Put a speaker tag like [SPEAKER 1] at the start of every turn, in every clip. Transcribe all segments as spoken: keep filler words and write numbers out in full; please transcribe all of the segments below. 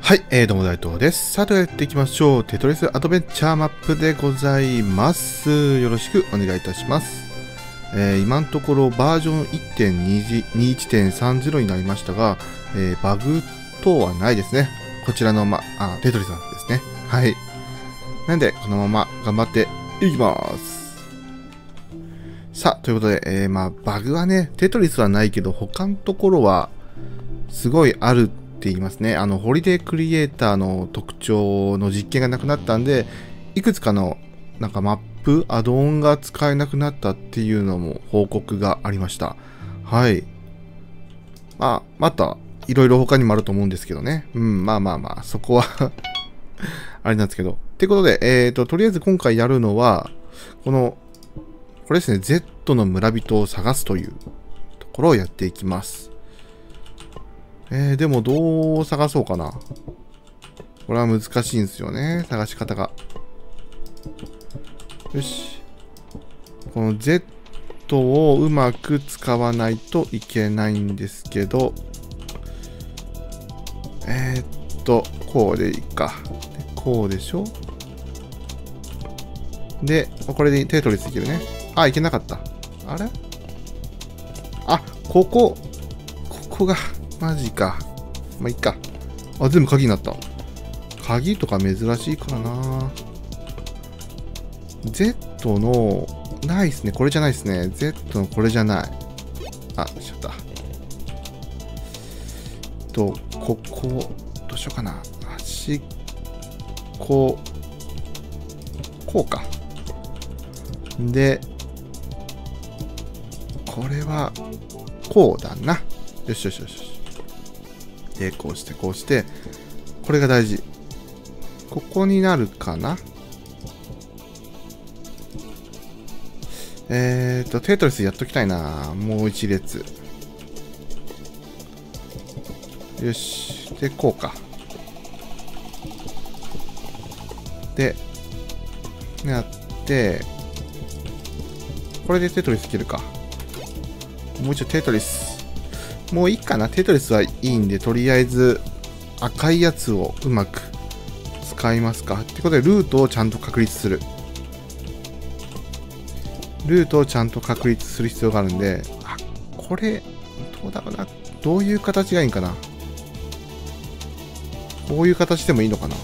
[SPEAKER 1] はい、えー、どうも大東です。さてやっていきましょう。テトリスアドベンチャーマップでございます。よろしくお願いいたします。えー、今のところバージョン いってんにじゅういちてんさんじゅう になりましたが、えー、バグ等はないですね。こちらのま、あ、テトリスなんですね。はい。なんで、このまま頑張っていきます。さあ、ということで、えー、まあ、バグはね、テトリスはないけど、他のところはすごいあるって言いますね。あの、ホリデークリエイターの特徴の実験がなくなったんで、いくつかのなんかマップ、アドオンが使えなくなったっていうのも報告がありました。はい。まあ、また、いろいろ他にもあると思うんですけどね。うん、まあまあまあ、そこはあれなんですけど。ってことで、えっと、とりあえず今回やるのは、この、これですね、Z の村人を探すというところをやっていきます。えー、でもどう探そうかな。これは難しいんですよね。探し方が。よし。この Z をうまく使わないといけないんですけど。えー、っと、こうでいいか。でこうでしょ。で、これでテトリスいけるね。あ、いけなかった。あれあ、ここ。ここが。マジか。まあ、いっか。あ、全部鍵になった。鍵とか珍しいからな。Z の、ないっすね。これじゃないっすね。Z のこれじゃない。あ、しちゃった。と、ここ、どうしようかな。端っこ、こうか。で、これは、こうだな。よしよしよし。で、こうして、こうして、これが大事。ここになるかな。えーと、テトリスやっときたいな。もう一列。よし。で、こうか。で、やって、これでテトリスいけるか。もう一度テトリス。もういいかな。テトリスはいいんで、とりあえず赤いやつをうまく使いますか。ってことで、ルートをちゃんと確立する。ルートをちゃんと確立する必要があるんで、あ、これ、どうだろうな。どういう形がいいんかな。こういう形でもいいのかな。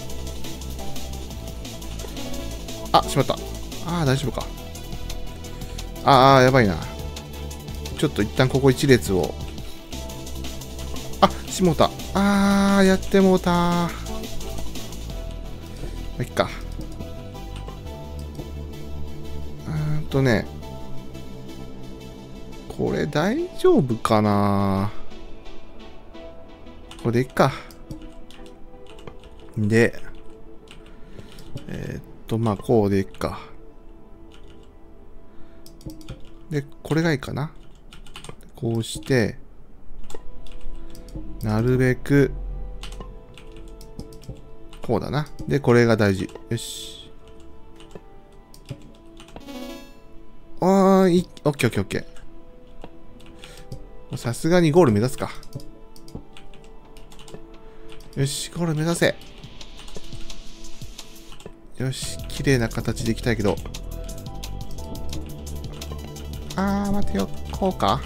[SPEAKER 1] あ、しまった。ああ、大丈夫か。ああ、やばいな。ちょっと一旦ここ一列を。あ、しもうた。あー、やってもうた。まあ、いっか。うーんとね。これ大丈夫かな。これでいっか。で、えー、っと、まあ、こうでいっか。で、これがいいかな。こうして、なるべく、こうだな。で、これが大事。よし。あー、いい、オッケーオッケーオッケー。さすがにゴール目指すか。よし、ゴール目指せ。よし、綺麗な形でいきたいけど。あー、待てよ。こうか。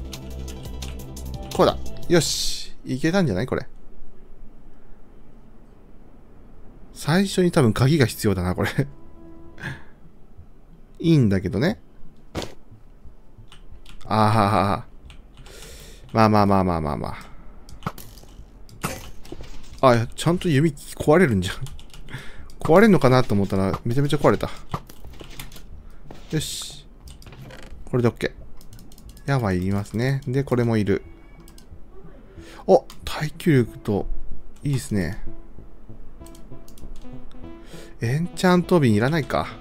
[SPEAKER 1] こうだ。よし。いけたんじゃないこれ。最初に多分鍵が必要だな、これ。いいんだけどね。ああ。まあまあまあまあまあまあ。あ、ちゃんと弓壊れるんじゃん。壊れるのかなと思ったらめちゃめちゃ壊れた。よし。これで OK。矢はいりますね。で、これもいる。お、耐久力と、いいですね。エンチャント瓶いらないか。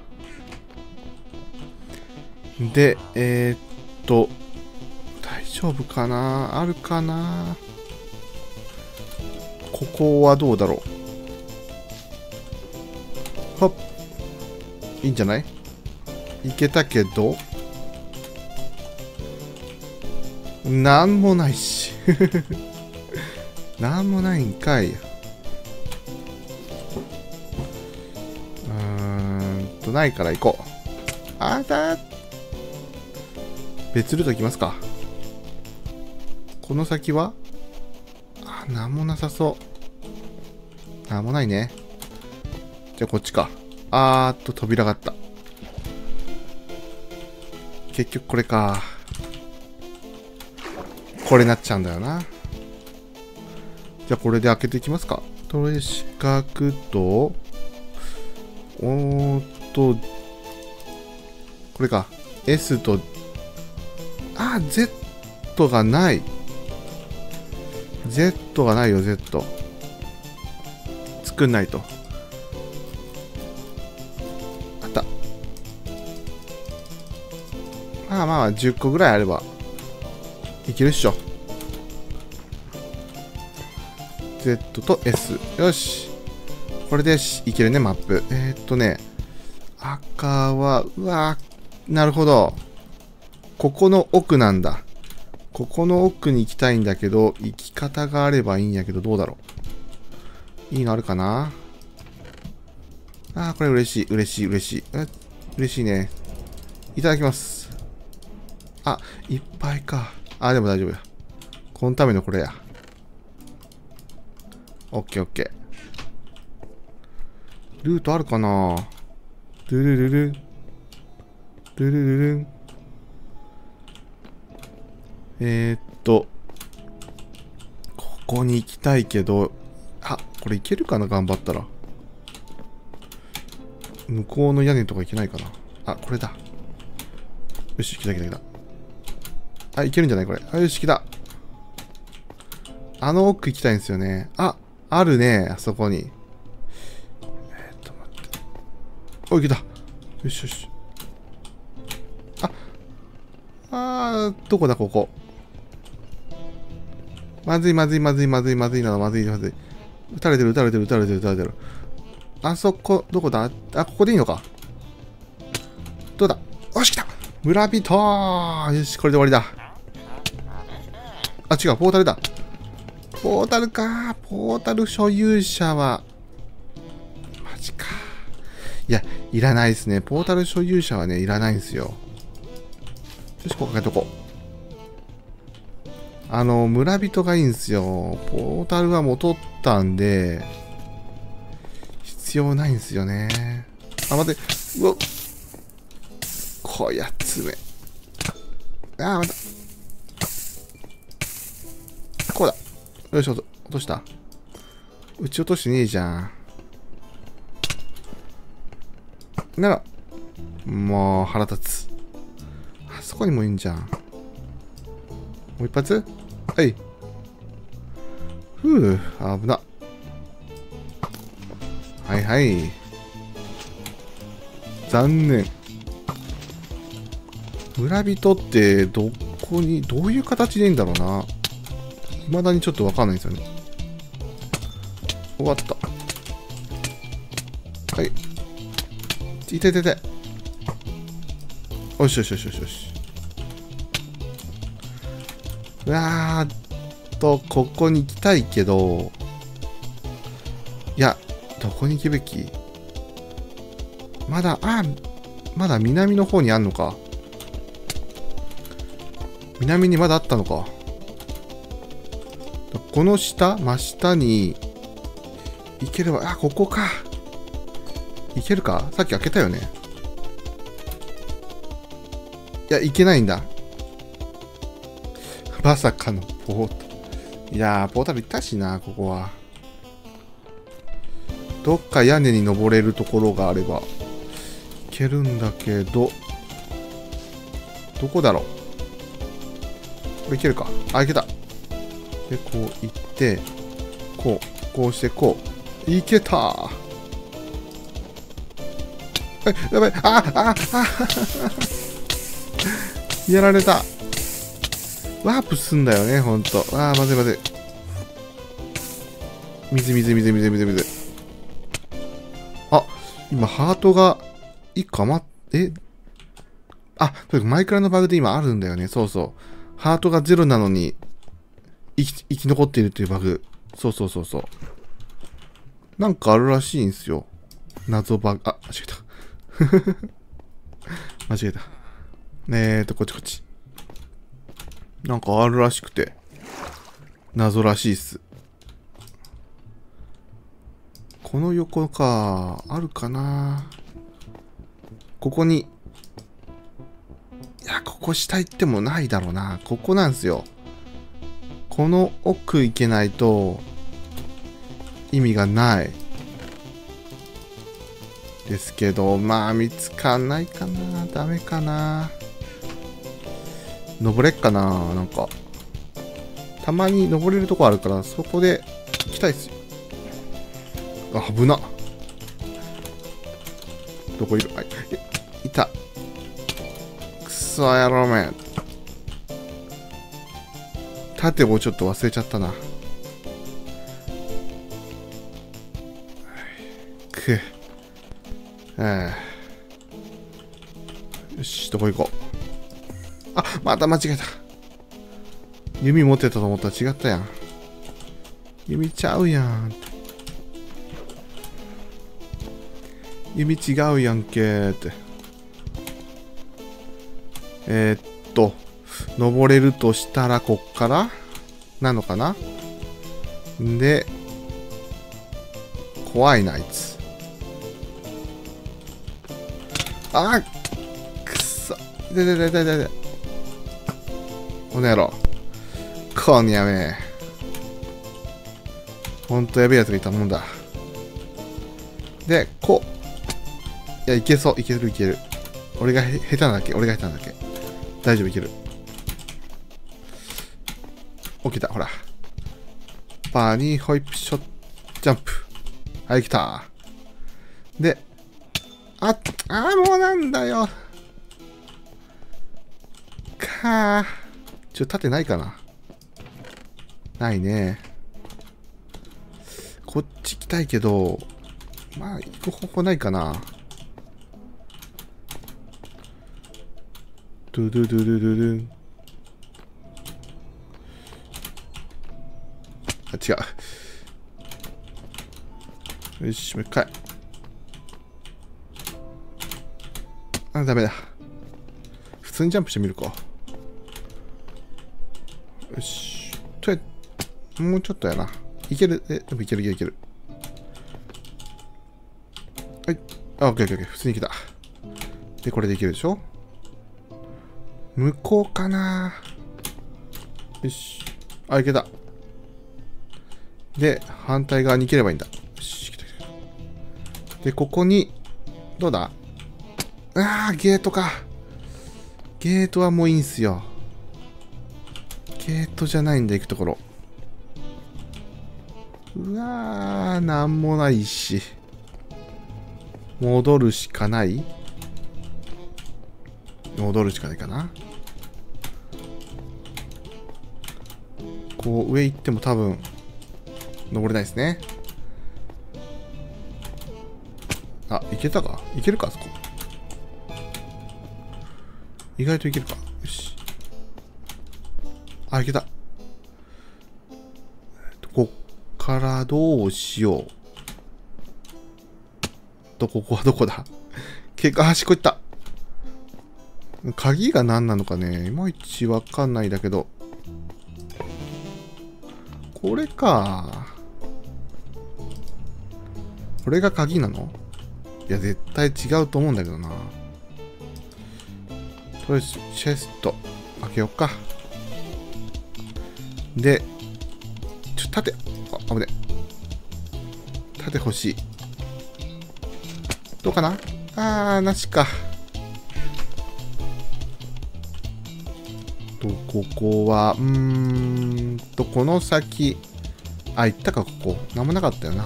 [SPEAKER 1] で、えー、っと、大丈夫かな？あるかな？ここはどうだろう。ほっ。いいんじゃない？いけたけど、なんもないし。なんもないんかい。 と、ないから行こう。あーだー。別ルート行きますか。この先はあ、なんもなさそう。なんもないね。じゃあこっちか。あーっと、扉があった。結局これか。これになっちゃうんだよな。じゃあこれで開けていきますか。これ四角と、おーっと、これか。S と、あ、Z がない。Z がないよ、Z。作んないと。あった。まあまあ、じゅっこぐらいあれば、いけるっしょ。Z と S。よし。これでいけるね、マップ。えー、っとね、赤は、うわー、なるほど。ここの奥なんだ。ここの奥に行きたいんだけど、行き方があればいいんやけど、どうだろう。いいのあるかな。あー、これ嬉しい、嬉しい、嬉しい。嬉しいね。いただきます。あ、いっぱいか。あ、でも大丈夫や。このためのこれや。オッケーオッケー。ルートあるかな。ルルルルン。ルルルルン。えー、っと、ここに行きたいけど、あ、これ行けるかな、頑張ったら。向こうの屋根とか行けないかな。あ、これだ。よし、来た来た来た。あ、行けるんじゃないこれ。あ、よし、来た。あの奥行きたいんですよね。あ、あるね、あそこに。えー、っと、待って。お、行けた。よしよし。あ、あー、どこだ、ここ。まずいまずいまずいまずいまずいなのまずいまずい。撃たれてる撃たれてる撃たれてる撃たれてる。あそこ、どこだ。あ、ここでいいのか。どうだ。よし、来た。村人。よし、これで終わりだ。あ、違う、ポータルだ。ポータルか。ポータル所有者は、マジか。いや、いらないですね。ポータル所有者はね、いらないんですよ。よし、ここかけとこう。あの、村人がいいんですよ。ポータルはもう取ったんで、必要ないんですよね。あ、待って。うわっ。こやつめ。あー、また。こうだ。よし、落とした。撃ち落としてねえじゃん。なら、もう腹立つ。あそこにもいいんじゃん。もう一発。はい。ふう、危な。はいはい。残念。村人ってどこに、どういう形でいいんだろうな。未だにちょっとわかんないんですよね。終わった。はい。いててて。よしよしよしよしよし。うわーっと、ここに行きたいけど、いや、どこに行くべき？まだ、あ、まだ南の方にあんのか。南にまだあったのか。この下、真下に行ければ、あ、ここか。行けるか？さっき開けたよね。いや、行けないんだ。まさかのポータル。いやー、ポータル行ったしな、ここは。どっか屋根に登れるところがあれば、行けるんだけど、どこだろう。これ行けるか。あ、行けた。で、こう行って、こう、こうしてこう。行けたー。え、やばい。あ、あ、あ、やられた。ワープすんだよね、ほんと。あー、まずいまずい。水、水、水、水、水、水。あ、今、ハートがいっこ余っ、えあ、とにかくマイクラのバグで今あるんだよね。そうそう。ハートがゼロなのに、生き、生き残っているっていうバグ。そうそうそうそう。なんかあるらしいんですよ。謎バグ。あ、間違えた。 間違えた。えーと、こっちこっち。なんかあるらしくて。謎らしいっす。この横か。あるかな。ここに。いや、ここ下行ってもないだろうな。ここなんですよ。この奥行けないと意味がないですけど、まあ見つかんないかな。ダメかな。登れっかな。なんかたまに登れるとこあるから、そこで行きたいっすよ。あ、危な。どこいる？あ、い、いた。くそ野郎めん。盾をちょっと忘れちゃったな。くえー、よし、どこ行こう。あ、また間違えた。弓持ってたと思ったら違ったやん。弓ちゃうやん。弓違うやんけーって。えー、っと、登れるとしたらこっからなのかな。で、怖いなあいつ。あーくそ。でででででで。この野郎。こんやめ。ほんとやべえやつがいたもんだ。で、こう。いや、いけそう。いけるいける。俺がへ下手なだけ。俺が下手なだけ。大丈夫、いける。起きた、ほら。バーニーホイップショットジャンプ。はい、来た。で、あ、あー、もうなんだよ。かー。ちょ、盾ないかな。ないね。こっち来たいけど、まあ、行く方法ないかな。ドゥドゥドゥドゥドゥドゥ。あ、違う。よし、もう一回。あ、ダメだ。普通にジャンプしてみるか。よし。とりあえず、もうちょっとやな。いける。え、でもいけるいけるいける。はい。あ、オッケーオッケーオッケー。普通にいけた。で、これでいけるでしょ。向こうかな。よし。あ、いけた。で、反対側に行ければいいんだ。よし、来た来た。で、ここに、どうだ？ああ、ゲートか。ゲートはもういいんすよ。ゲートじゃないんだ、行くところ。うわー、なんもないし。戻るしかない？戻るしかないかな。こう、上行っても多分、登れないですね。あ、行けたか？行けるかあそこ。意外と行けるか。よし。あ、行けた。こっからどうしよう。と、ここはどこだ？結果端っこ行った。鍵が何なのかね、いまいちわかんないだけど。これか。これが鍵なの？いや、絶対違うと思うんだけどな。とりあえず、チェスト、開けようか。で、ちょ、盾、あ、危ね。盾欲しい。どうかな？あー、なしか。と、ここは、うーんと、この先、あ、行ったか、ここ。なんもなかったよな。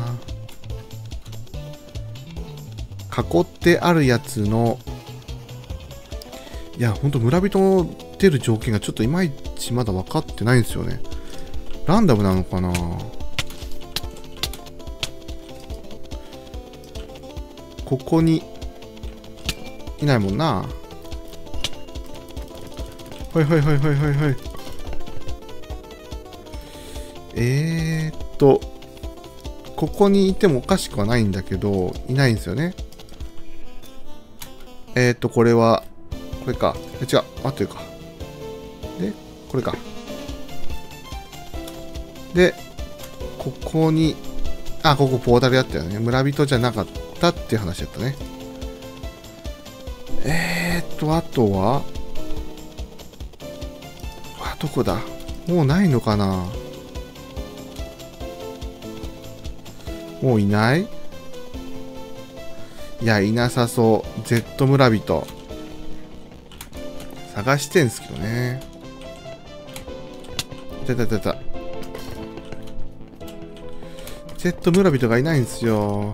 [SPEAKER 1] 囲ってあるやつの、いや、ほんと村人の出る条件がちょっといまいちまだ分かってないんですよね。ランダムなのかな？ここにいないもんな。はいはいはいはいはいはい。えーっと、ここにいてもおかしくはないんだけど、いないんですよね。 えっと、これは、これか。え、違う。合ってるか。で、これか。で、ここに、あ、ここポータルやったよね。村人じゃなかったっていう話やったね。えーっと、あとは、あ、どこだ？もうないのかな？もういない？いや、いなさそう。Z 村人。探してんすけどね。いたいたいたいた。Z 村人がいないんですよ。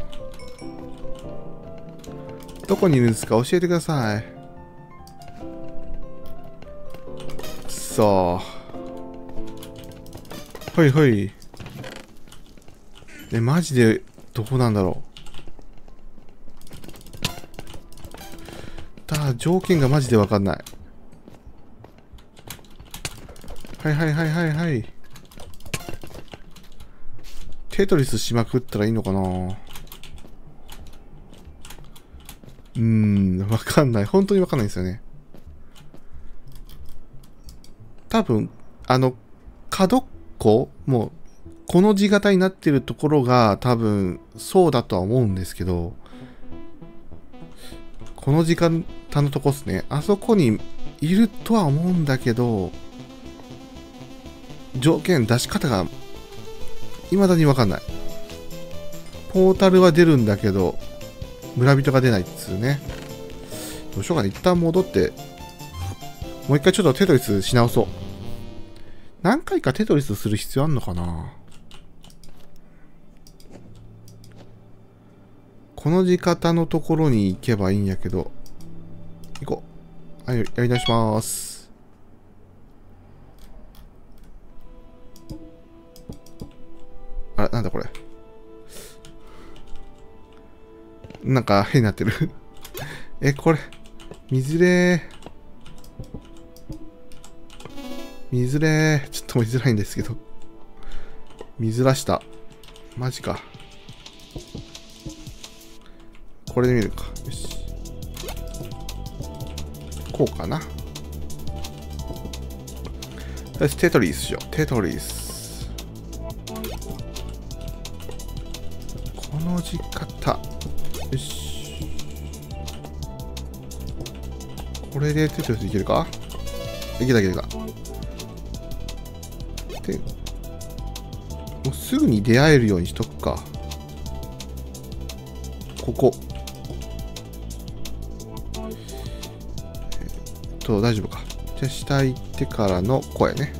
[SPEAKER 1] どこにいるんですか？教えてください。くそー。ほいほい。え、マジで、どこなんだろう。だ、条件がマジでわかんない。はいはいはいはいはい。テトリスしまくったらいいのかな？うーん、わかんない。本当にわかんないんですよね。多分、あの、角っこもう、この字型になってるところが多分、そうだとは思うんですけど、この時間のとこっすね。あそこにいるとは思うんだけど、条件出し方が、未だにわかんない。ポータルは出るんだけど、村人が出ないっつうね。どうしようかね。一旦戻って、もう一回ちょっとテトリスし直そう。何回かテトリスする必要あんのかな？この字型のところに行けばいいんやけど。行こう。はい、やり直します。あれ、なんだこれ。なんか変になってる。え、これ、見づれー。見づれー。ちょっと見づらいんですけど。見づらした。マジか。これで見るか。よし。こうかな。よし、テトリスしよう。テトリス。この字型。よし。これでテトリスいけるか？いけたいけた。で、もうすぐに出会えるようにしとくか。ここ。えっと、大丈夫か。じゃあ、下行ってからの声ね。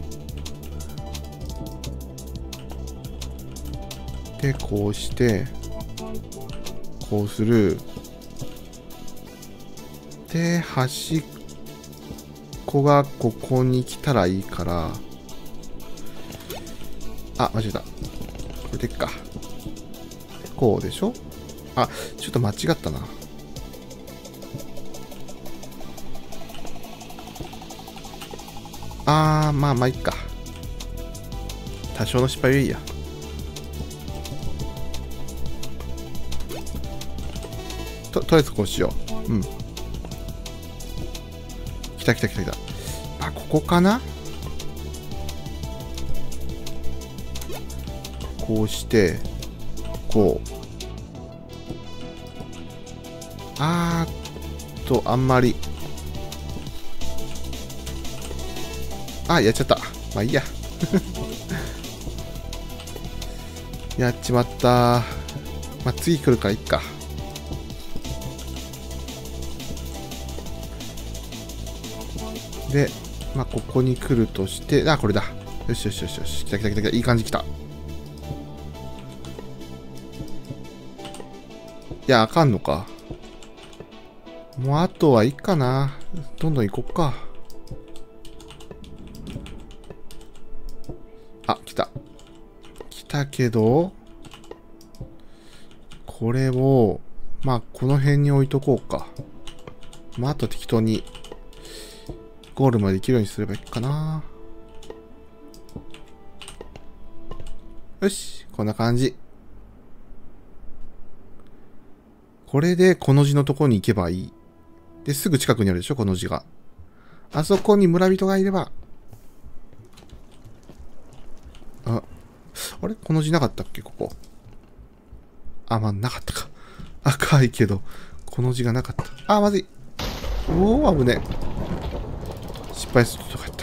[SPEAKER 1] で、こうして、こうする。で、端っこがここに来たらいいから、あ、間違えた。これでっか。こうでしょ？あ、ちょっと間違ったな。あー、まあまあいいか。多少の失敗はいいや。と、とりあえずこうしよう。うん。来た来た来た来た。あ、ここかな？こうして、こう。あーっと、あんまり。あ、やっちゃった。まあいいや。やっちまった。まあ次来るからいっか。で、まあここに来るとして、あ、これだ。よしよしよしよし。来た来た来た来た。いい感じ来た。いや、あかんのか。もうあとはいいかな。どんどん行こっか。あ、来た。来たけど、これを、まあ、この辺に置いとこうか。まあ、あと適当に、ゴールまで行けるようにすればいいかな。よし、こんな感じ。これで、この字のとこに行けばいい。 で、すぐ近くにあるでしょ、この字が。あそこに村人がいれば。あ、あれこの字なかったっけ、ここ。あ、まあ、なかったか。赤いけど、この字がなかった。あ、まずい。おー、危ねえ。失敗するとかやった。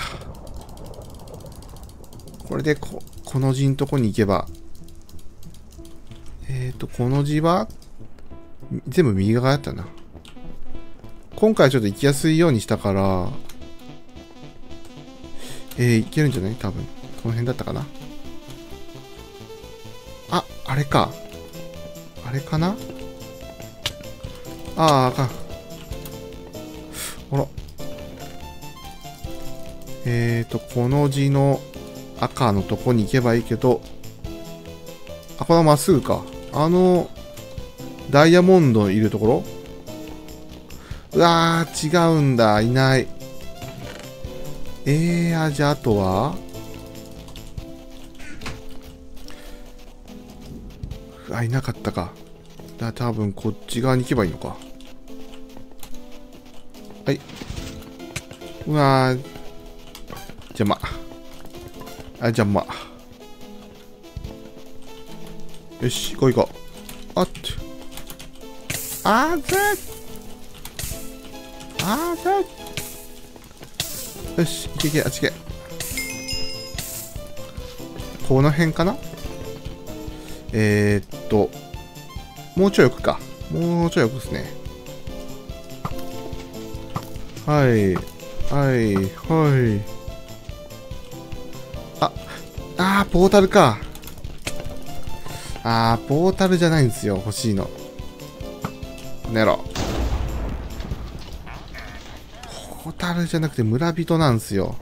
[SPEAKER 1] これでこ、この字のとこに行けば。えっと、この字は、全部右側やったな。今回ちょっと行きやすいようにしたから、えー、行けるんじゃない多分。この辺だったかな。あ、あれか。あれかなああ、あかん。あら。えーと、この字の赤のとこに行けばいいけど、あ、これはまっすぐか。あの、ダイヤモンドいるところうわー、違うんだ。いない。えー、あ、じゃあ、あとはあ、いなかったか。だ、多分こっち側に行けばいいのか。はい。うわー、邪魔。あ、邪魔。よし、行こう行こう。あっと。あーぜあーぜよし、行け行け、あっち行け。この辺かなえー、っと、もうちょい奥か。もうちょい奥ですね。はい。はい。はい。あ、あー、ポータルか。あー、ポータルじゃないんですよ。欲しいの。ネロ。ポータルじゃなくて村人なんですよ。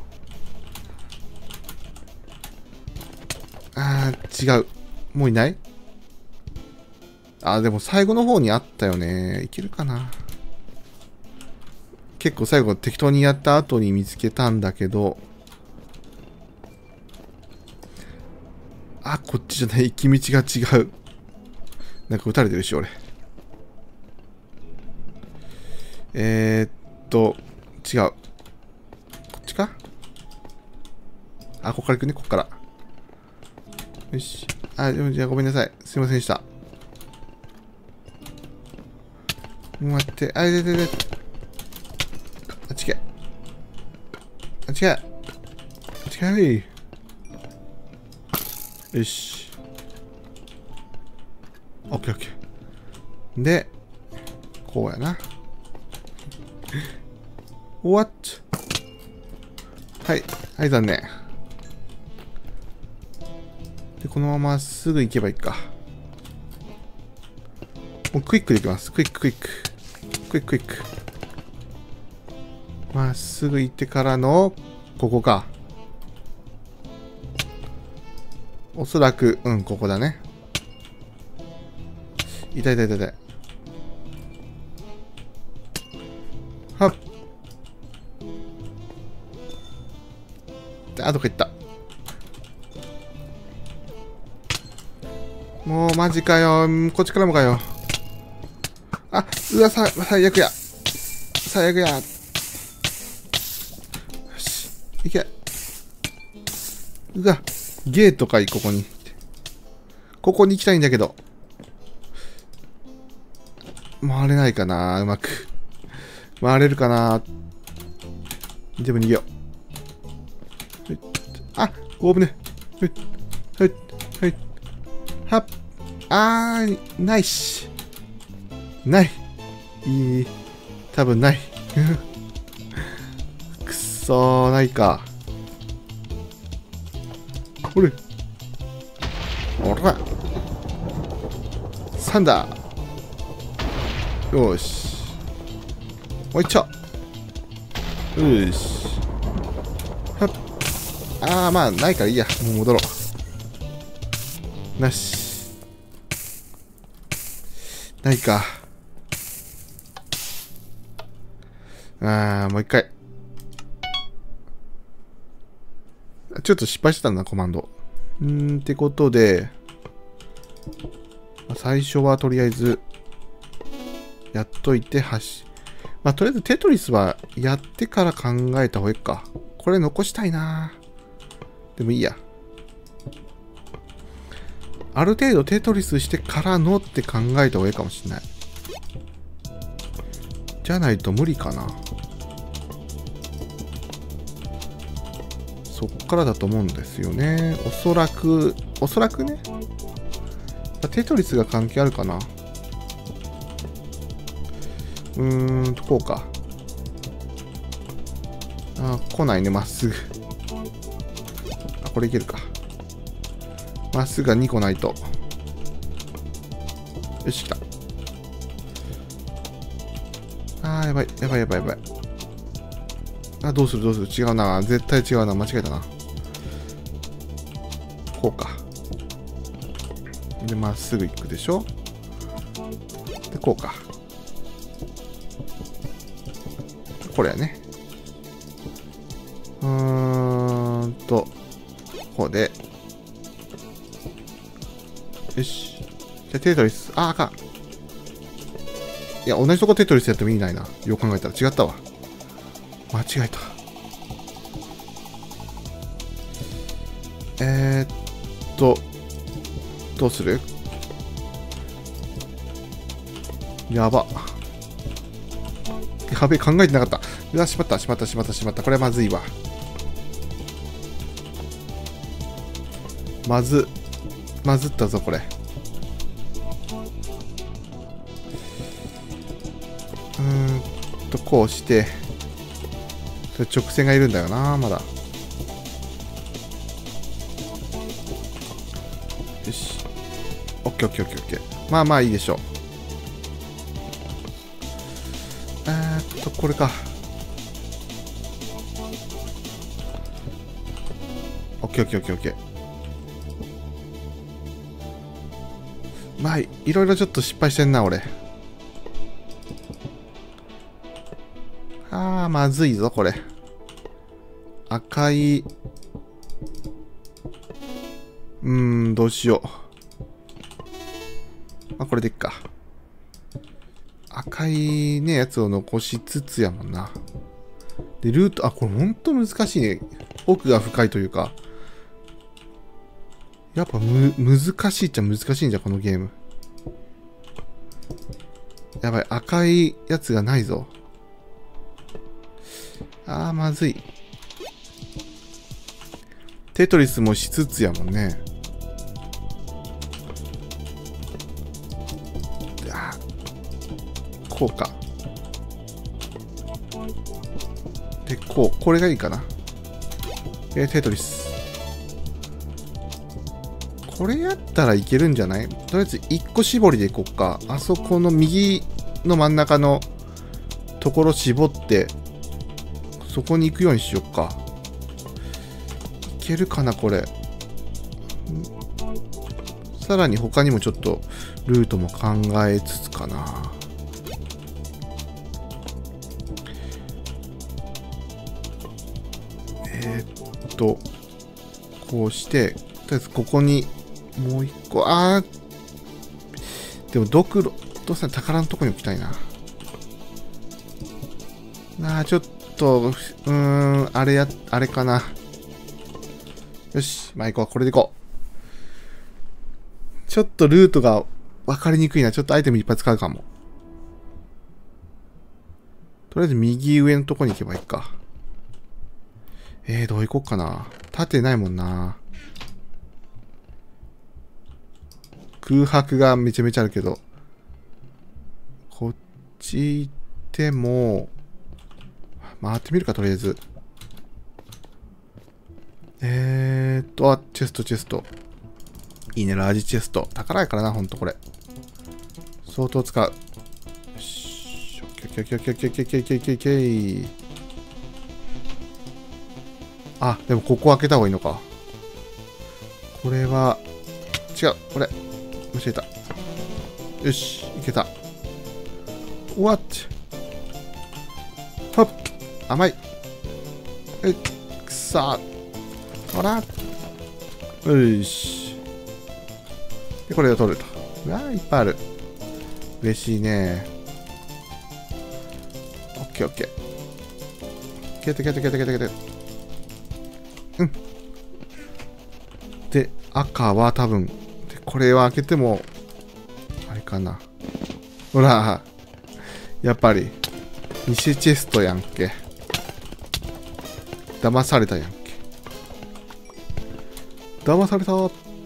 [SPEAKER 1] あー、違う。もういない？あー、でも最後の方にあったよね。いけるかな。結構最後適当にやった後に見つけたんだけど。あ、こっちじゃない。行き道が違う。なんか撃たれてるし、俺。えー、っと、違う。こっちか？あ、ここから行くね、ここから。よし。あ、でもじゃあごめんなさい。すいませんでした。待って、あ、ででで。あっちけ。あっちけ。あっちけ。よし。オッケーオッケー。で、こうやな。What? はい。はい、残念。で、このまままっすぐ行けばいいか。もうクイックできます。クイッククイック。クイッククイック。まっすぐ行ってからの、ここか。おそらく、うん、ここだね。痛い痛い痛い痛い。はっ。あ、どこ行った。もう、マジかよ。こっちからもかよ。あ、うわ、さ、最悪や。最悪や。よし、行け。うわ、ゲートかい、ここに。ここに行きたいんだけど。回れないかな、うまく。回れるかな。でも逃げよう。あ、オーブね。はい、はい、はい。はっ。あー、ないし。ない。いい。多分ない。くっそー、ないか。ほれ。ほら。サンダー。よーし。もう一丁。よし。はっ。あー、まあ、ないからいいや。もう戻ろう。なし。ないか。あー、もう一回。ちょっと失敗してたんだ、コマンド。うーん、ってことで、最初はとりあえず、やっといて、はし、 まあ、とりあえずテトリスはやってから考えた方がいいか。これ残したいな。でもいいや。ある程度テトリスしてからのって考えた方がいいかもしれない。じゃないと無理かな。そっからだと思うんですよね。おそらく、おそらくね。テトリスが関係あるかな。うーんと、こうか。あ、来ないね、まっすぐ。あ、これいけるか。まっすぐがにこないと。よし、来た。あー、やばい、やばい、やばい、やばい。あ、どうする、どうする。違うな。絶対違うな。間違えたな。こうか。で、まっすぐ行くでしょ。で、こうか。これやね。うーんと、こうで。よし。じゃあ、テトリス。あ、あかん。いや、同じとこテトリスやっても意味ないな。よく考えたら違ったわ。間違えた。えー、っと、どうする？やば。やべえ、考えてなかった。うわ、しまった、しまった、しまった、しまった。これはまずいわ。まず、まずったぞ、これ。うーんと、こうして、直線がいるんだよな、まだ。よし。オッケーオッケーオッケーオッケー。まあまあいいでしょう。えーっと、これか。オッケーオッケーオッケーオッケー。まあ、いろいろちょっと失敗してんな、俺。あー、まずいぞ、これ。赤い。うーん、どうしよう。まあ、これでいっか。赤いね、やつを残しつつやもんな。で、ルート、あ、これほんと難しいね。奥が深いというか。やっぱむ、難しいっちゃ難しいんじゃ、このゲーム。やばい、赤いやつがないぞ。あー、まずい。テトリスもしつつやもんね。あー、こうか。で、こう。これがいいかな。えー、テトリス。これやったらいけるんじゃない？とりあえずいっこ絞りでいこっか。あそこの右の真ん中のところ絞って、そこに行くようにしよっか。いけるかな、これ。さらに他にもちょっとルートも考えつつかな。えー、っと、こうして、とりあえずここにもう一個、あー、でもドクロ、どうせ宝のとこに置きたいな。なあ、ちょっと、うーん、あれや、あれかな。よし、まあ行こう、これで行こう。ちょっとルートが分かりにくいな。ちょっとアイテムいっぱい使うかも。とりあえず右上のとこに行けばいいか。えー、どう行こうかな。縦ないもんな。空白がめちゃめちゃあるけど。こっち行っても、回ってみるか、とりあえず。えーっと、あ、チェスト、チェスト。いいね、ラージチェスト。宝やからな、ほんとこれ。相当使う。よし。オッケーオッケーオッケーオッケーオッケーオッケーオッケーオッケーオッケー。あ、でもここ開けた方がいいのか。これは、違う、これ。間違えた。よし、いけた。What? ほっ、甘い。え、くさー。ほら。よし。で、これを取ると。うわー、いっぱいある。嬉しいね。オッケーオッケー。ゲットゲットゲットゲットゲット。うん。で、赤は多分、でこれを開けても、あれかな。ほら、やっぱり、偽チェストやんけ。騙されたやんけ。騙された。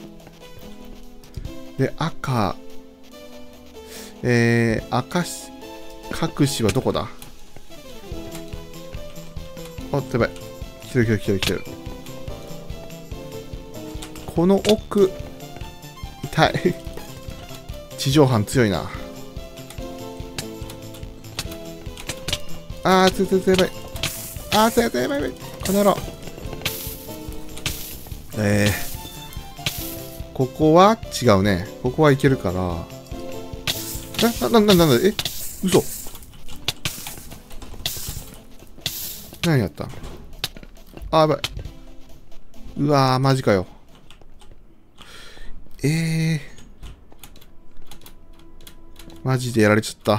[SPEAKER 1] で、赤、えー、赤し、隠しはどこだ？あ、やばい。来てる来てる来てる来てる。この奥、痛い。地上班強いな。あー、ついついついやばい。あー、ついついやばいやばい。この野郎。えー、ここは違うね。ここはいけるから。え、な、な、な、な、え、嘘。何やった？あ、やばい。うわー、マジかよ。えー。マジでやられちゃった。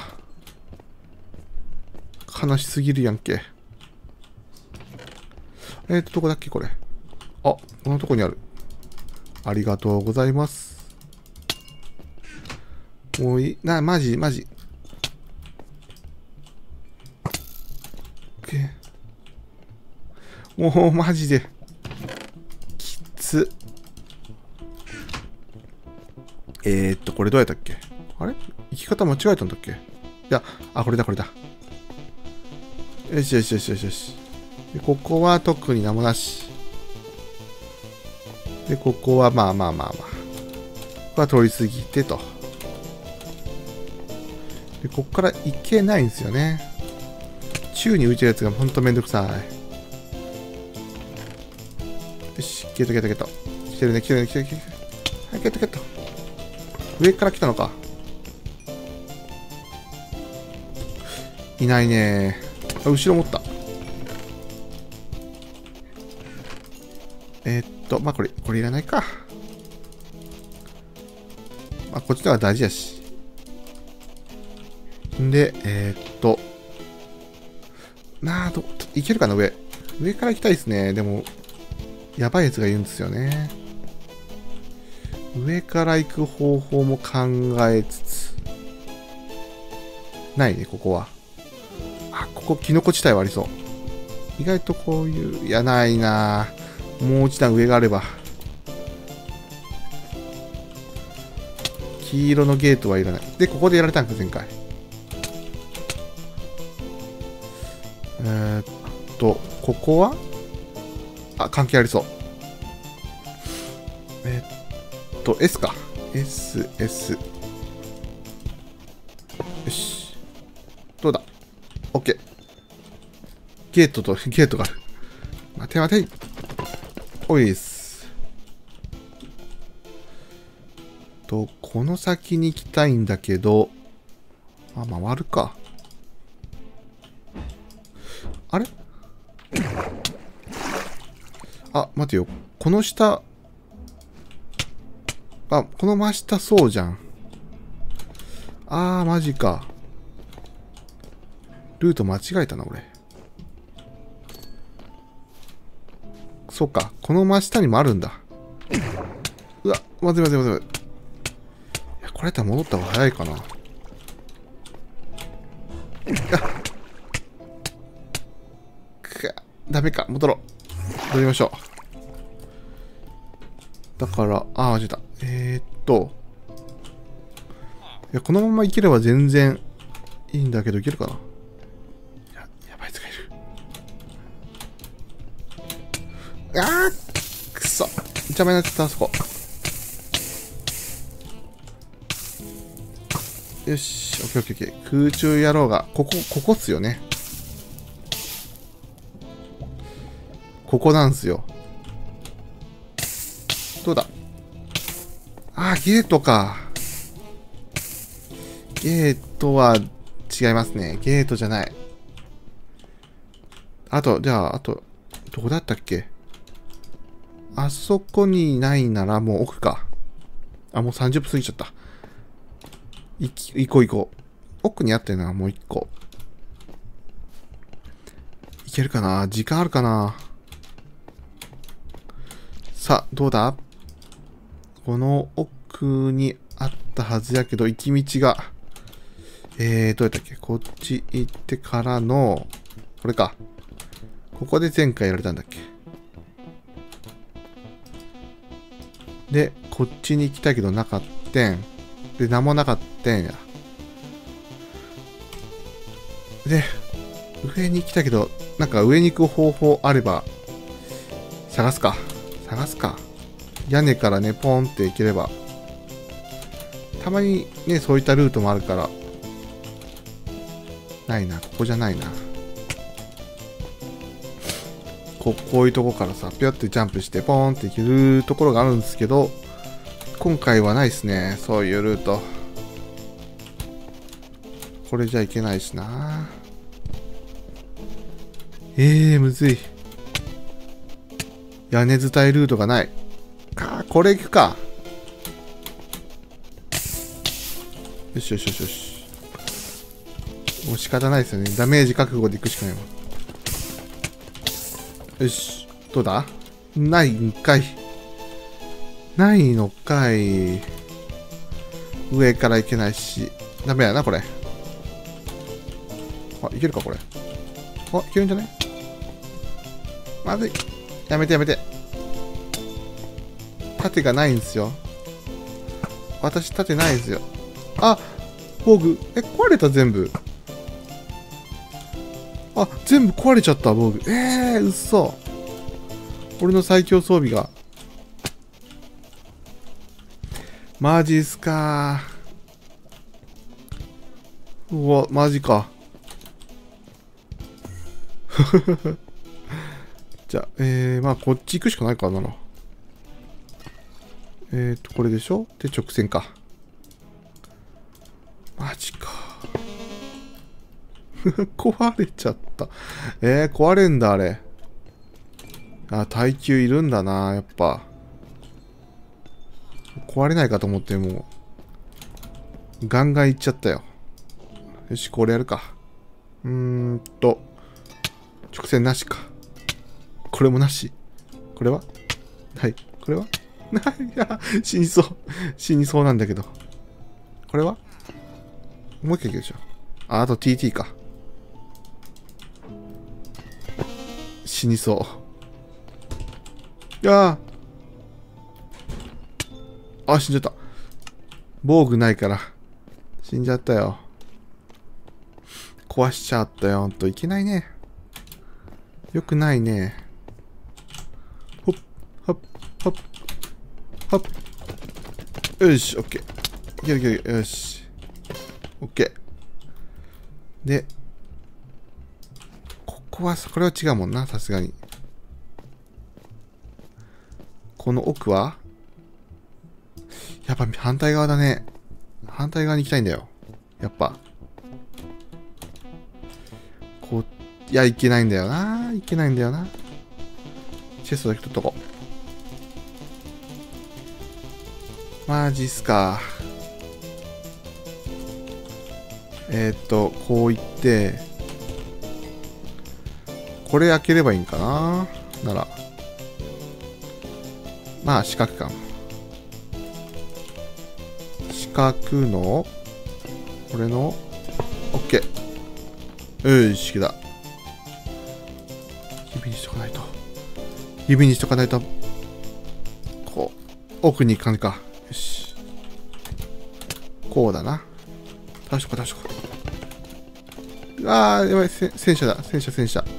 [SPEAKER 1] 悲しすぎるやんけ。えーと、どこだっけこれ。あ、このとこにある。ありがとうございます。もういい。な、マジ、マジ。もう、マジで。きつ。えーっと、これどうやったっけ？あれ？生き方間違えたんだっけ？いや、あ、これだ、これだ。よしよしよしよしよし。で、ここは特に何もなし。で、ここはまあまあまあまあ。ここは通り過ぎてと。で、ここから行けないんですよね。宙に浮いてるやつがほんとめんどくさい。よし、ゲットゲットゲット。来てるね、来てるね、来てるね、来てる。はい、ゲットゲット。上から来たのか。いないね。あ、後ろ持った。えー、っと、まあ、これ、これいらないか。まあ、こっちの方が大事やし。んで、えー、っと、なあ、ど、いけるかな、上。上から行きたいですね。でも、やばいやつがいるんですよね。上から行く方法も考えつつ。ないね、ここは。あ、ここ、キノコ地帯はありそう。意外とこういう、いや、ないなぁ。もう一段上があれば。黄色のゲートはいらない。で、ここでやられたんか、前回。えー、っと、ここはあ、関係ありそう。えー、っと、S か。S、S。よし。どうだ ?OK。ゲートと、ゲートがある。待て待て。おいっす。と、この先に行きたいんだけど、あ、回るか。あれあ、待てよ。この下、あ、この真下そうじゃん。あー、マジか。ルート間違えたな、俺。そうか。この真下にもあるんだ。うわ、まずいまずいまずい。いや、これやったら戻った方が早いかな。あくダメか。戻ろう。戻りましょう。だから、あー、間違えた。えー、っと。いや、このまま行ければ全然いいんだけど、いけるかな。や、やばいやつがいる。あーくそ邪魔になっちゃった、あそこ。よし、オッケーオッケーオッケー。空中野郎が、ここ、ここっすよね。ここなんすよ。どうだ？あー、ゲートか。ゲートは違いますね。ゲートじゃない。あと、じゃあ、あと、どこだったっけ？あそこにないならもう奥か。あ、もうさんじゅっぷん過ぎちゃった。いき、行こう行こう。奥にあったよな、もう一個。 けるかな？時間あるかな？さあ、どうだ？この奥にあったはずやけど、行き道が、えー、どうやったっけ？こっち行ってからの、これか。ここで前回やられたんだっけ？で、こっちに行きたいけどなかったん。で、何もなかったんや。で、上に行きたいけど、なんか上に行く方法あれば、探すか。探すか。屋根からね、ポンって行ければ。たまにね、そういったルートもあるから。ないな、ここじゃないな。ここういうとこからさ、ぴょってジャンプして、ポーンって行けるところがあるんですけど、今回はないですね、そういうルート。これじゃいけないしな。えー、むずい。屋根伝いルートがない。か、これ行くか。よしよしよしよし。もう仕方ないですよね。ダメージ覚悟で行くしかないわ。よし。どうだ？ないんかい。ないのかい。上から行けないし。ダメやな、これ。あ、いけるか、これ。あ、いけるんじゃない？まずい。やめてやめて。盾がないんですよ。私、盾ないんですよ。あ、防具。え、壊れた、全部。あ、全部壊れちゃった、防具。えー、うっそ。俺の最強装備が。マジっすかー。うわ、マジか。じゃあ、えー、まあ、こっち行くしかないかな。えーと、これでしょ？で、直線か。マジか。壊れちゃった。えー、壊れんだ、あれ。あ、耐久いるんだな、やっぱ。壊れないかと思って、もう、ガンガンいっちゃったよ。よし、これやるか。うーんと、直線なしか。これもなし。これは？はい。これは？いや、死にそう。死にそうなんだけど。これは？もう一回いけるでしょ。あ、あと ティーティー か。死にそう。いやー。あ、死んじゃった。防具ないから。死んじゃったよ。壊しちゃったよ。ほんといけないね。よくないね。ほっ、ほっ、ほっ、ほっ。よし、オッケー。いけるいける。よし。オッケー。で、ここは、これは違うもんな、さすがに。この奥はやっぱ反対側だね。反対側に行きたいんだよ。やっぱ。こう、いや、いけないんだよな。いけないんだよな。チェストだけ取っとこう。マジっすか。えー、っと、こう行って、これ開ければいいんかな。なら。まあ、四角か。四角の、これの、オッケー。よし、いけた。指にしとかないと。指にしとかないと。こう、奥に行かんか。よし。こうだな。倒しとこう、倒しとこう。あー、やばい、戦車だ。戦車、戦車。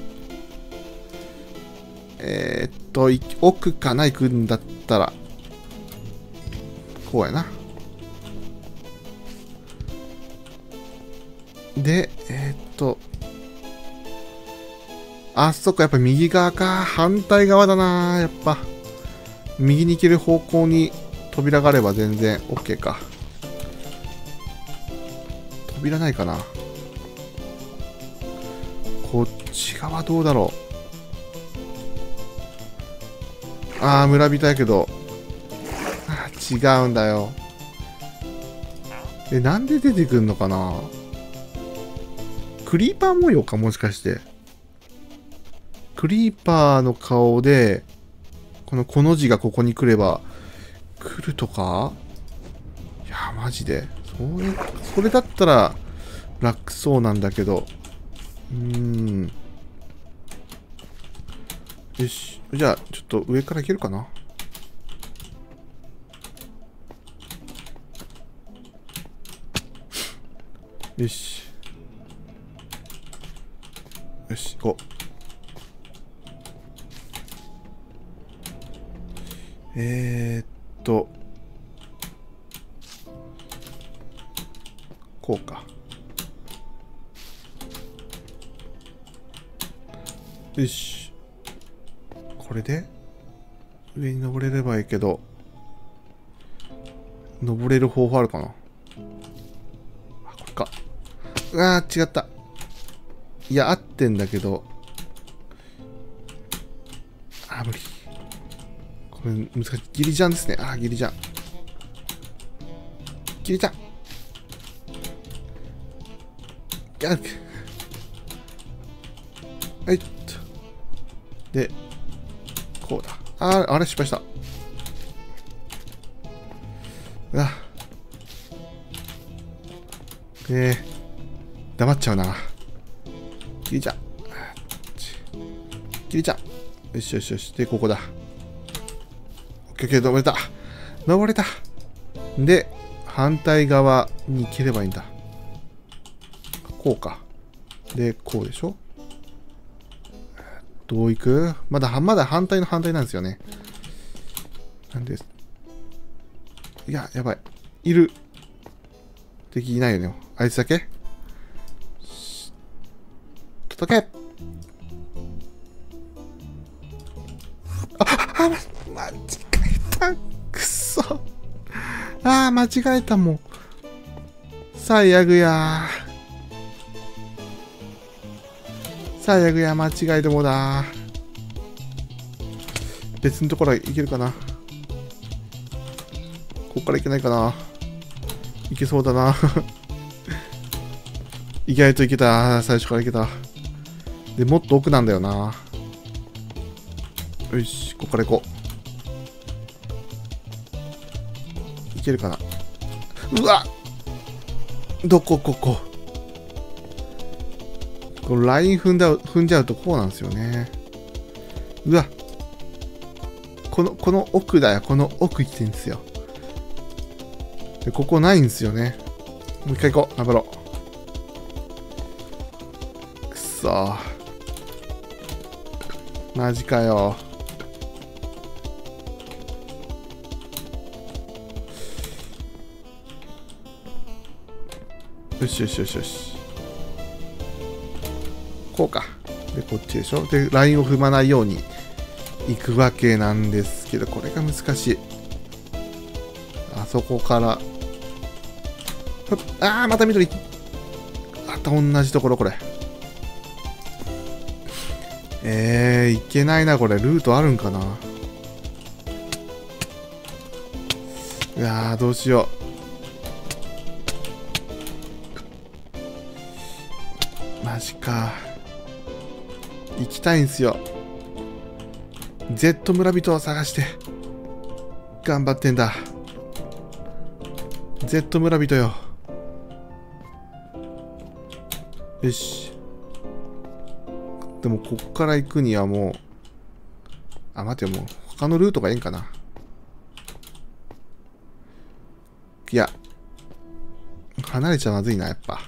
[SPEAKER 1] えー、っと、奥かな、行くんだったら。こうやな。で、えー、っと。あ、そっか、やっぱ右側か。反対側だな、やっぱ。右に行ける方向に扉があれば全然 OK か。扉ないかな。こっち側どうだろう。あー、村人やけど。あー、違うんだよ。え、なんで出てくんのかな。クリーパー模様か、もしかして。 クリーパーの顔で、このこの字がここに来れば、来るとか？いや、マジで。それ、それだったら楽そうなんだけど。うーん。よし。じゃあ、ちょっと上からいけるかな？よし。よし、行こう。えー、っと。こうか。よし。これで上に登れればいいけど、登れる方法あるかな？あ、これか。うわー、違った。いや、合ってんだけど。あー、無理。これ、難しい。ギリジャンですね。あー、ギリジャン。ギリジャン。やっ。はい。で、こうだ。あー、あれ、失敗した。うわ。えー、黙っちゃうな。ギリちゃん。ギリちゃん。よしよしよし。で、ここだ。オッケーオッケー、登れた。登れた。で、反対側に行ければいいんだ。こうか。で、こうでしょ？どう行く？まだ、まだ反対の反対なんですよね。なんで、いや、やばい。いる。敵いないよね。あいつだけ？届け！あ、あ、ま、間違えた。くそ。ああ、間違えたもん。最悪や。最悪や、間違えてもだ。別のところ行けるかな。ここから行けないかな。行けそうだな。意外と行けた。最初から行けた。で、もっと奥なんだよな。よし、ここから行こう。いけるかな。うわ！どこ、ここ。このライン踏んだ、踏んじゃうとこうなんですよね。うわ。この、この奥だよ。この奥行ってんですよ。で、ここないんですよね。もう一回行こう。頑張ろう。くそー。マジかよ。よしよしよしよし。こうか。で、こっちでしょ。で、ラインを踏まないように行くわけなんですけど、これが難しい。あそこから。ああ、また緑。また同じところ、これ。えー、いけないな、これ。ルートあるんかな。いやー、どうしよう。マジか。行きたいんすよ。Z 村人を探して。頑張ってんだ。Z 村人よ。よし。でも、こっから行くにはもう、あ、待てよ、もう、他のルートがいいんかな。いや、離れちゃまずいな、やっぱ。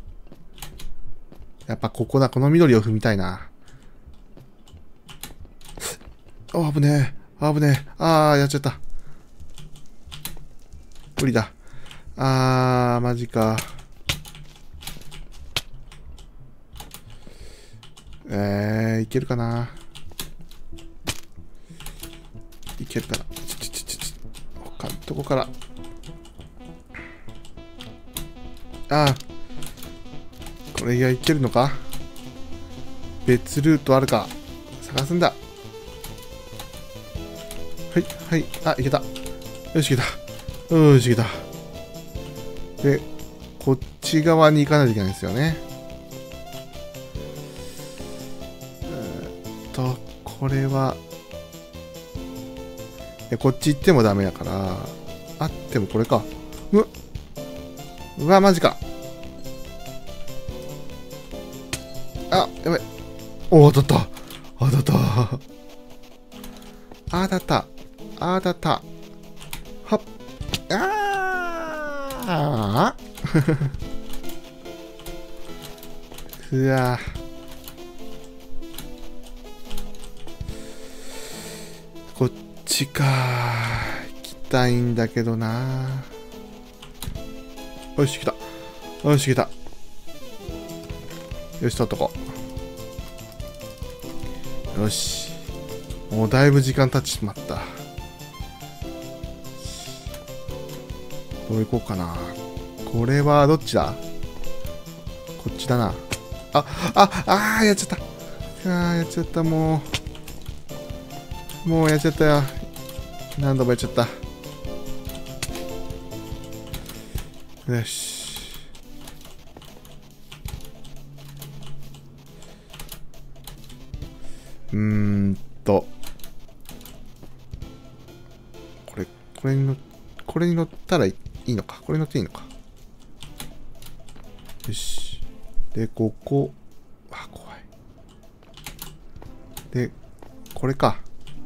[SPEAKER 1] やっぱここだ、この緑を踏みたいな。あ、危ねえ、危ねえ。あー、やっちゃった。無理だ。あー、マジか。えー、いけるかな。いけるかな。ちちちちち。他のとこから。あー。これがいけるのか？別ルートあるか？探すんだ。はい、はい。あ、いけた。よし、いけた。よし、いけた。で、こっち側に行かないといけないんですよね。えーっと、 これは、え、こっち行ってもダメだから、あってもこれか。うわ、うわ、マジか。あ、やばい。おー、当たった。当たった。あ、当たった。あ、当たった。はっ。あーうわこっちか。行きたいんだけどな。よし、来た。よし、来た。よし、取っとこう。よし。もうだいぶ時間経ってしまった。どう行こうかな。これはどっちだ？こっちだな。あ、あ、あー、やっちゃった。あー、やっちゃった、もう。もうやっちゃったよ。何度もやっちゃった。よし。うーんと。これ、これに乗、これに乗ったらいいのか。これに乗っていいのか。よし。で、ここ。あ、怖い。で、これか。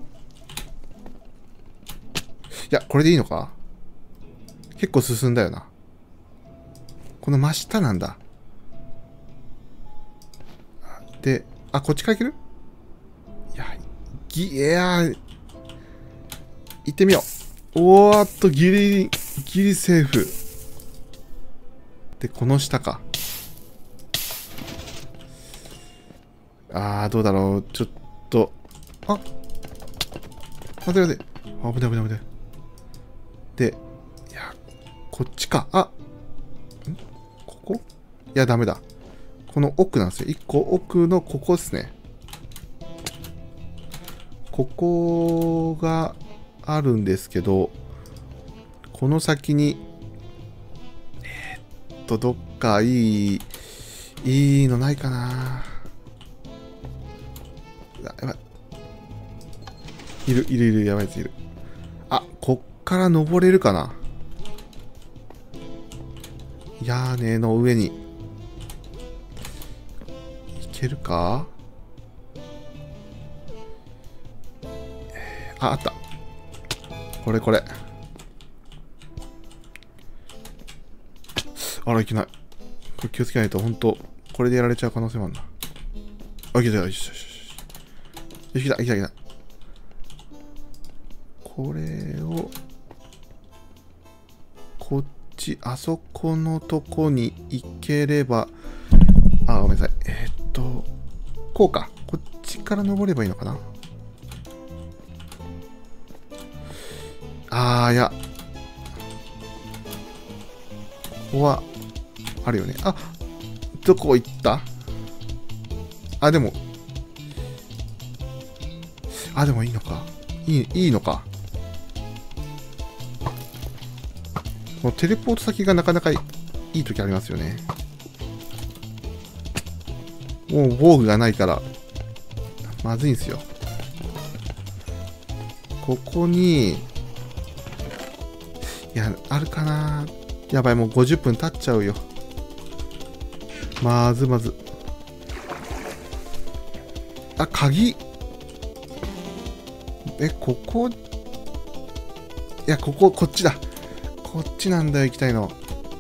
[SPEAKER 1] いや、これでいいのか？結構進んだよな。この真下なんだ。で、あ、こっちから行ける？いや、ぎ、いやー、行ってみよう。おーっと、ギリ、ギリセーフ。で、この下か。あー、どうだろう。ちょっと、あ、待て待て。危ない危ない危ない。で、いや、こっちか。あ、んここ？いや、ダメだ。この奥なんですよ。一個奥のここですね。ここがあるんですけど、この先に、えー、っと、どっかいい、いいのないかな。やばい。いる、いる、いる、やばいやついる。あ、こっから登れるかな。屋根の上に。いけるか？あ、あった。これこれ。あら、いけない。これ気をつけないと、ほんと、これでやられちゃう可能性もあるな。あ、いけた、よしよしよし。よし、来た、来た、来た。これを、こっち、あそこのとこに行ければ、あ、ごめんなさい。えー、っと、こうか。こっちから登ればいいのかな。あー、いや。ここは、あるよね。あ、どこ行った？あ、でも、あ、でもいいのか。いい、いいのか。このテレポート先がなかなかいい時ありますよね。もう防具がないから、まずいんですよ。ここに、いや、あるかな。やばい、もうごじゅっぷん経っちゃうよ。まずまず。あ、鍵。え、ここ、いや、ここ、こっちだ。こっちなんだよ、行きたいの。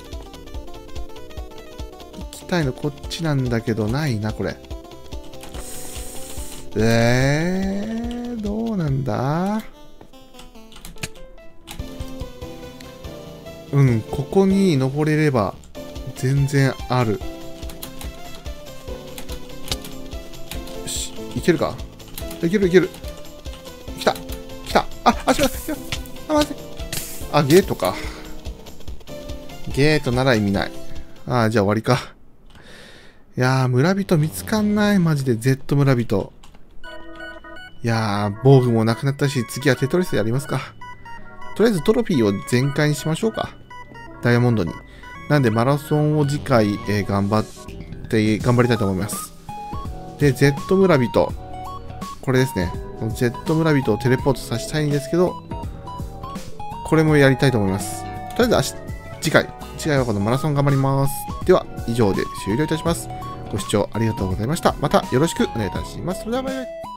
[SPEAKER 1] 行きたいの、こっちなんだけど、ないな、これ。えー、どうなんだ？うん、ここに登れれば、全然ある。よし、いけるか？いけるいける。来た来た。あ、あ、違う。あ、待って。あ、ゲートか。ゲートなら意味ない。ああ、じゃあ終わりか。いやー、村人見つかんない。マジで Z 村人。いやー、防具もなくなったし、次はテトリスやりますか。とりあえずトロフィーを全開にしましょうか。ダイヤモンドに。なんでマラソンを次回、えー、頑張って、頑張りたいと思います。で、Z 村人。ここれですね。このジェット村人をテレポートさせたいんですけど、これもやりたいと思います。とりあえず明日、次回、次回はこのマラソン頑張ります。では、以上で終了いたします。ご視聴ありがとうございました。またよろしくお願いいたします。それではバイバイ。